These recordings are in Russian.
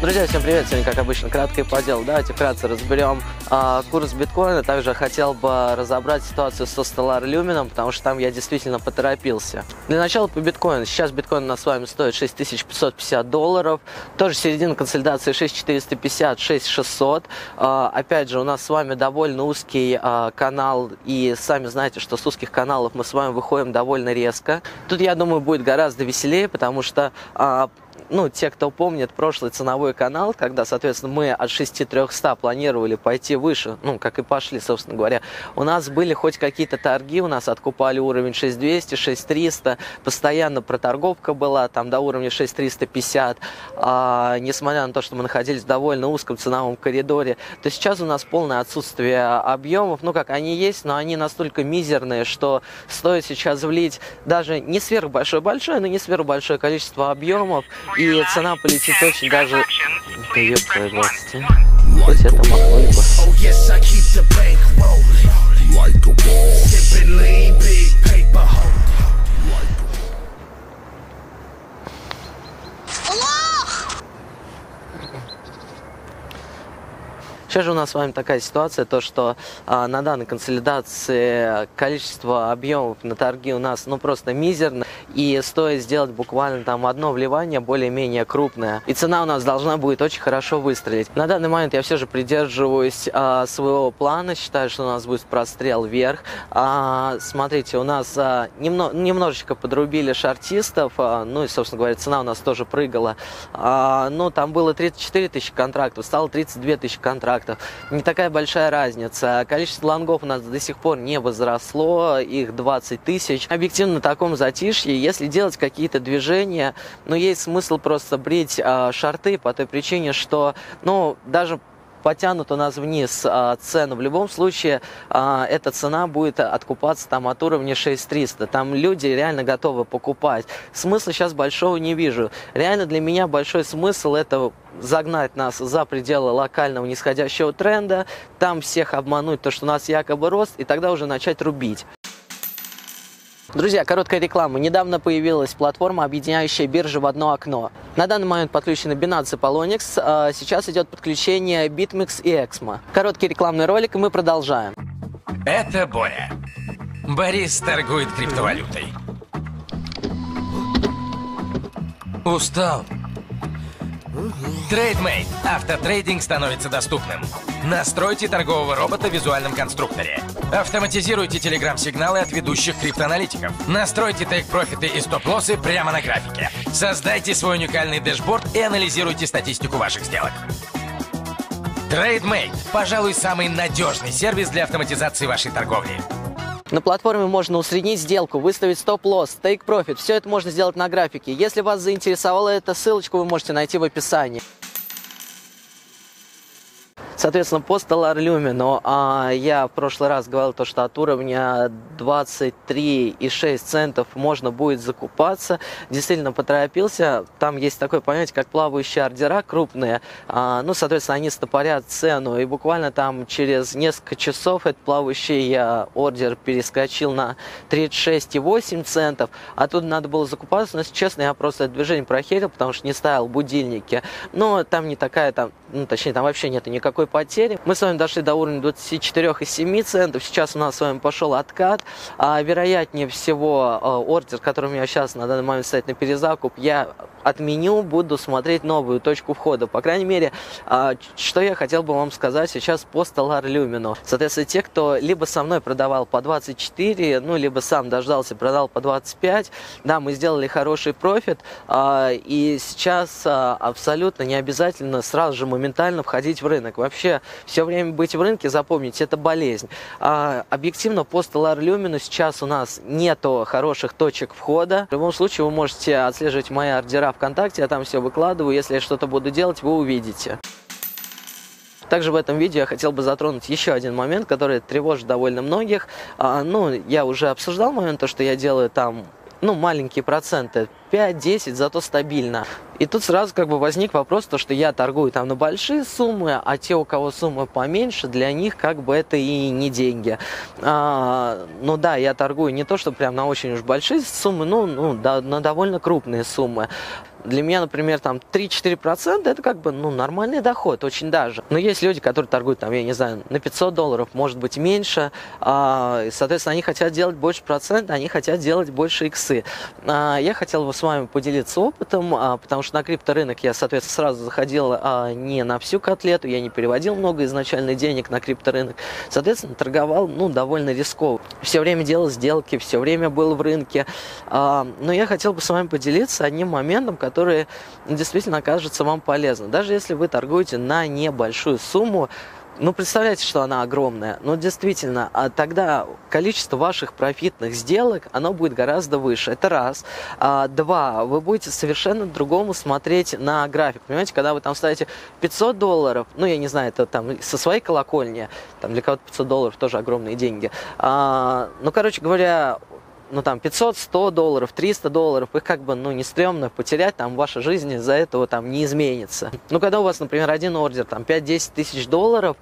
Друзья, всем привет! Сегодня, как обычно, кратко и по делу. Давайте вкратце разберем курс биткоина. Также хотел бы разобрать ситуацию со Stellar Lumen, потому что там я действительно поторопился. Для начала по биткоину. Сейчас биткоин у нас с вами стоит $6550. Тоже середина консолидации 6450, 6600. Опять же, у нас с вами довольно узкий канал. И сами знаете, что с узких каналов мы с вами выходим довольно резко. Тут, я думаю, будет гораздо веселее, потому что... те, кто помнит прошлый ценовой канал, когда, соответственно, мы от 6300 планировали пойти выше, как и пошли, собственно говоря, у нас были хоть какие-то торги, у нас откупали уровень 6200, 6300, постоянно проторговка была, там до уровня 6350, несмотря на то, что мы находились в довольно узком ценовом коридоре, то сейчас у нас полное отсутствие объемов, они есть, но они настолько мизерные, что стоит сейчас влить даже не сверхбольшое, но не сверхбольшое количество объемов, и цена полетит очень даже... Да ёб твою мать. Хоть это махнули бы. Сейчас же у нас с вами такая ситуация, то что на данной консолидации количество объемов на торги у нас просто мизерно, и стоит сделать буквально там одно вливание более-менее крупное, и цена у нас должна будет очень хорошо выстрелить. На данный момент я все же придерживаюсь своего плана, считаю, что у нас будет прострел вверх. Смотрите, у нас немножечко подрубили шортистов, и, собственно говоря, цена у нас тоже прыгала. Там было 34 тысячи контрактов, стало 32 тысячи контрактов. Не такая большая разница. Количество лонгов у нас до сих пор не возросло, их 20 тысяч. Объективно на таком затишье, если делать какие-то движения, есть смысл просто брить шорты по той причине, что, даже потянут у нас вниз цену. В любом случае, эта цена будет откупаться от уровня 6300. Там люди реально готовы покупать. Смысла сейчас большого не вижу. Реально для меня большой смысл — это загнать нас за пределы локального нисходящего тренда, там всех обмануть, то, что у нас якобы рост, и тогда уже начать рубить. Друзья, короткая реклама. Недавно появилась платформа, объединяющая биржи в одно окно. На данный момент подключены Binance и Poloniex. Сейчас идет подключение BitMEX и Exmo. Короткий рекламный ролик, и мы продолжаем. Это Боря. Борис торгует криптовалютой. Устал? TradeMate. Автотрейдинг становится доступным. Настройте торгового робота в визуальном конструкторе. Автоматизируйте телеграм-сигналы от ведущих криптоаналитиков. Настройте тейк-профиты и стоп-лоссы прямо на графике. Создайте свой уникальный дэшборд и анализируйте статистику ваших сделок. TradeMate. Пожалуй, самый надежный сервис для автоматизации вашей торговли. На платформе можно усреднить сделку, выставить стоп-лосс, тейк-профит. Все это можно сделать на графике. Если вас заинтересовала эта ссылочку, вы можете найти в описании. Соответственно, по Stellar Lumen, я в прошлый раз говорил, что от уровня 23,6 центов можно будет закупаться. Действительно поторопился. Там есть такое понятие, как плавающие ордера крупные. Соответственно, они стопорят цену. И буквально там через несколько часов этот плавающий ордер перескочил на 36,8 центов. А тут надо было закупаться. Но, если честно, я просто это движение прохерил, потому что не ставил будильники. Но там не такая, там вообще нету никакой потери. Мы с вами дошли до уровня 24,7 центов. Сейчас у нас с вами пошел откат. Вероятнее всего, ордер, который у меня сейчас на данный момент стоит на перезакуп, я отменю, буду смотреть новую точку входа. По крайней мере, что я хотел бы вам сказать сейчас по Stellar Lumen. Соответственно, те, кто либо со мной продавал по 24, либо сам дождался, продал по 25, да, мы сделали хороший профит, и сейчас абсолютно не обязательно сразу же моментально входить в рынок. Вообще, все время быть в рынке, запомните, это болезнь. Объективно, по Stellar Lumen сейчас у нас нету хороших точек входа. В любом случае, вы можете отслеживать мои ордера ВКонтакте, я там все выкладываю. Если я что-то буду делать, вы увидите. Также в этом видео я хотел бы затронуть еще один момент, который тревожит довольно многих. Я уже обсуждал момент, что я делаю там маленькие проценты, 5-10, зато стабильно. И тут сразу возник вопрос, что я торгую там на большие суммы, а те, у кого суммы поменьше, для них это и не деньги. Да, я торгую не то, что прям на очень уж большие суммы, на довольно крупные суммы. Для меня, например, там 3-4% это как бы, ну, нормальный доход, очень даже. Но есть люди, которые торгуют, там, я не знаю, на $500, может быть, меньше. Соответственно, они хотят делать больше процента, они хотят делать больше иксы. Я хотел бы с вами поделиться опытом, потому что на крипторынок я, соответственно, сразу заходил не на всю котлету, я не переводил много изначально денег на крипторынок. Соответственно, торговал, ну, довольно рисково. Все время делал сделки, все время был в рынке. Но я хотел бы с вами поделиться одним моментом, который действительно окажется вам полезным. Даже если вы торгуете на небольшую сумму, ну, представляете, что она огромная. Но действительно, тогда количество ваших профитных сделок, оно будет гораздо выше. Это раз. Два, вы будете совершенно другому смотреть на график. Понимаете, когда вы там ставите $500, ну, я не знаю, это там со своей колокольни, там для кого-то $500 тоже огромные деньги. Ну, короче говоря, ну, там, $500, $100, $300, их как бы, ну, не стрёмно потерять, там, ваша жизнь из-за этого, там, не изменится. Ну, когда у вас, например, один ордер, там, 5-10 тысяч долларов,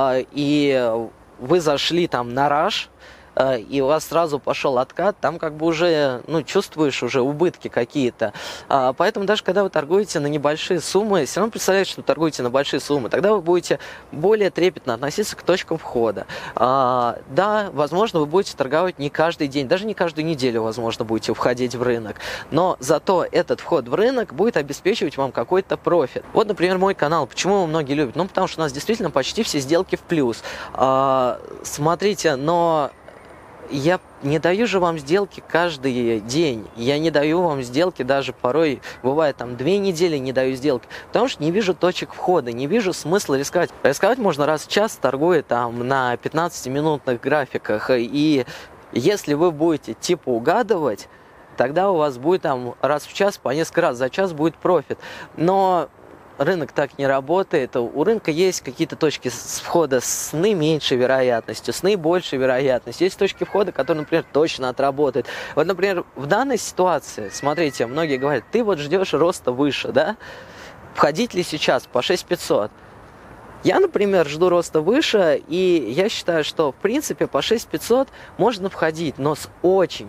и вы зашли, там, на раш, и у вас сразу пошел откат, там как бы уже, ну, чувствуешь уже убытки какие-то. Поэтому даже когда вы торгуете на небольшие суммы, все равно представляете, что торгуете на большие суммы, тогда вы будете более трепетно относиться к точкам входа. Да, возможно, вы будете торговать не каждый день, даже не каждую неделю, возможно, будете входить в рынок, но зато этот вход в рынок будет обеспечивать вам какой-то профит. Вот, например, мой канал. Почему его многие любят? Ну, потому что у нас действительно почти все сделки в плюс. Смотрите, но я не даю же вам сделки каждый день. Я не даю вам сделки даже порой, бывает там 2 недели не даю сделки, потому что не вижу точек входа, не вижу смысла рисковать. Рисковать можно раз в час, торгуя там на 15-минутных графиках. И если вы будете типа угадывать, тогда у вас будет там раз в час, по несколько раз за час будет профит. Но рынок так не работает. У рынка есть какие-то точки входа с наименьшей вероятностью, с наибольшей вероятностью. Есть точки входа, которые, например, точно отработают. Вот, например, в данной ситуации, смотрите, многие говорят, ты вот ждешь роста выше, да? Входить ли сейчас по 6500? Я, например, жду роста выше, и я считаю, что, в принципе, по 6500 можно входить, но с очень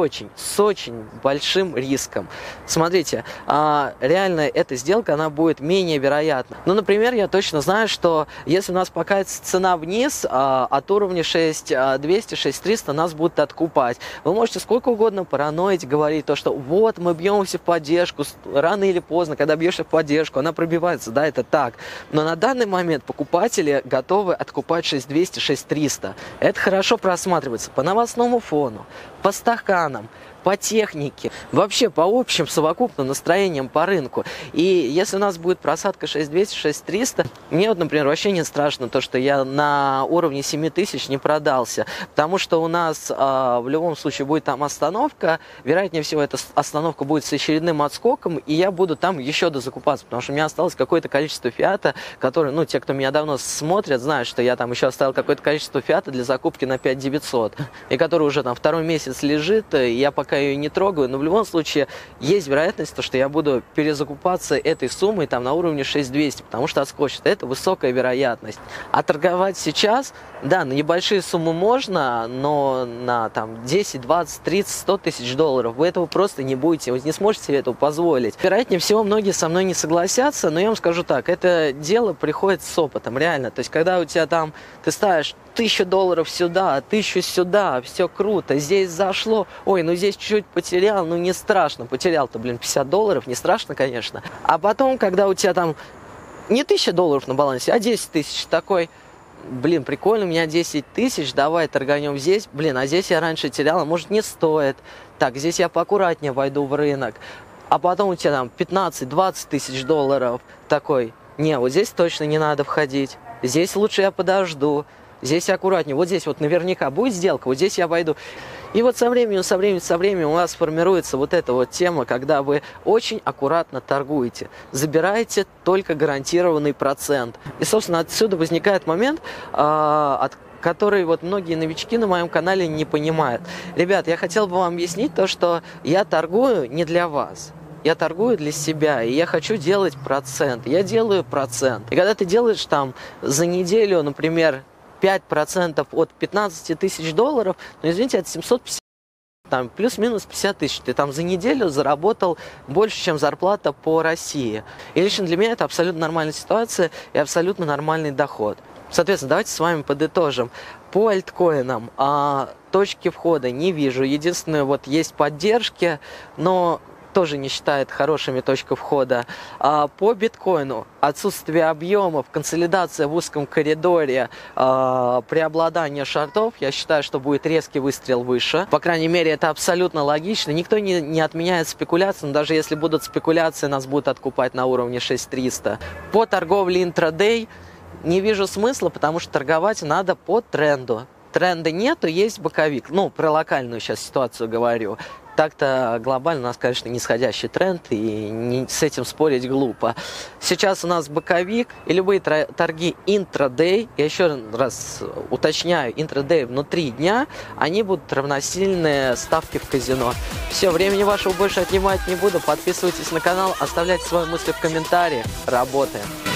большим риском. Смотрите, реально эта сделка, она будет менее вероятна. Ну, например, я точно знаю, что если у нас покатится цена вниз, от уровня 6200, 6300 нас будут откупать. Вы можете сколько угодно параноить, говорить то, что вот, мы бьемся в поддержку, рано или поздно, когда бьешься в поддержку, она пробивается, да, это так. Но на данный момент покупатели готовы откупать 6200, 6300. Это хорошо просматривается по новостному фону, по стаканам, по технике, вообще по общим совокупным настроениям по рынку. И если у нас будет просадка 6200, 6300, мне вот, например, вообще не страшно то, что я на уровне 7000 не продался, потому что у нас в любом случае будет там остановка, вероятнее всего эта остановка будет с очередным отскоком, и я буду там еще дозакупаться, потому что у меня осталось какое-то количество фиата, которые, ну, те, кто меня давно смотрят, знают, что я там еще оставил какое-то количество фиата для закупки на 5900, и который уже там 2-й месяц лежит, и я пока ее не трогаю, но в любом случае есть вероятность, что я буду перезакупаться этой суммой там на уровне 6200, потому что отскочит. Это высокая вероятность. А торговать сейчас, да, на небольшие суммы можно, но на там 10, 20, 30, 100 тысяч долларов вы этого просто не будете, вы не сможете себе этого позволить. Вероятнее всего, многие со мной не согласятся, но я вам скажу так, это дело приходит с опытом, реально. То есть, когда у тебя там, ты ставишь $1000 сюда, 1000 сюда, все круто, здесь зашло, ой, ну здесь чуть-чуть потерял, ну не страшно, потерял-то, блин, $50, не страшно, конечно. А потом, когда у тебя там не $1000 на балансе, а 10 тысяч, такой, блин, прикольно, у меня 10 тысяч, давай торганем здесь, блин, а здесь я раньше терял, а может не стоит, так, здесь я поаккуратнее войду в рынок, а потом у тебя там 15-20 тысяч долларов, такой, не, вот здесь точно не надо входить, здесь лучше я подожду, здесь аккуратнее, вот здесь вот наверняка будет сделка, вот здесь я войду. И вот со временем у вас формируется вот эта вот тема, когда вы очень аккуратно торгуете, забираете только гарантированный процент. И, собственно, отсюда возникает момент, который вот многие новички на моем канале не понимают. Ребят, я хотел бы вам объяснить то, что я торгую не для вас. Я торгую для себя, и я хочу делать процент. Я делаю процент. И когда ты делаешь там за неделю, например, 5% от 15 тысяч долларов, ну, извините, это 750 там плюс-минус 50 тысяч. Ты там за неделю заработал больше, чем зарплата по России. И лично для меня это абсолютно нормальная ситуация и абсолютно нормальный доход. Соответственно, давайте с вами подытожим. По альткоинам точки входа не вижу. Единственное, вот есть поддержки, но тоже не считает хорошими точкой входа. По биткоину отсутствие объемов, консолидация в узком коридоре, преобладание шортов, я считаю, что будет резкий выстрел выше. По крайней мере, это абсолютно логично. Никто не отменяет спекуляции, но даже если будут спекуляции, нас будут откупать на уровне 6300. По торговле интрадей не вижу смысла, потому что торговать надо по тренду. Тренда нету, есть боковик. Ну, про локальную сейчас ситуацию говорю. Так-то глобально у нас, конечно, нисходящий тренд, и с этим спорить глупо. Сейчас у нас боковик, и любые торги интрадей, я еще раз уточняю, интрадей внутри дня, они будут равносильны ставке в казино. Все, времени вашего больше отнимать не буду. Подписывайтесь на канал, оставляйте свои мысли в комментариях. Работаем!